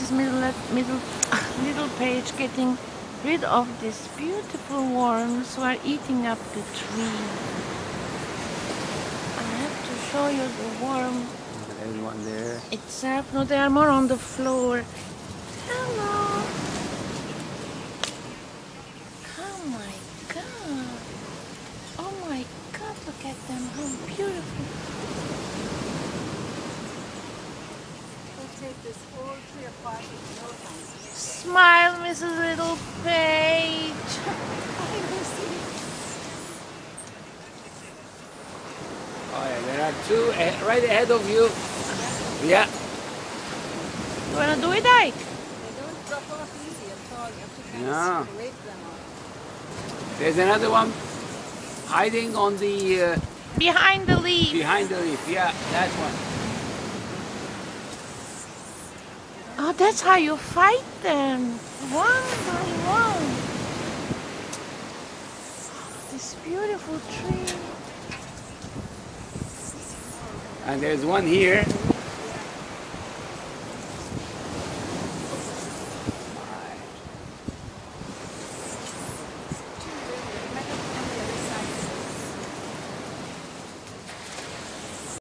Mrs. Little Page getting rid of these beautiful worms who are eating up the tree. I have to show you the worm. There's one there. Itself. No, there are more on the floor. Hello. Oh my God. Oh my God, look at them. How beautiful. We'll take this whole tree apart with no time. Smile, Mrs. Little Page. Oh yeah, there are two right ahead of you. Yeah. You wanna do it, Ike? They don't drop off easy at all. You have to kind No. of scrape them off. There's another one hiding on the Behind the leaf. behind the leaf. Yeah, that one. Oh, that's how you fight them. One by one. This beautiful tree. And there's one here.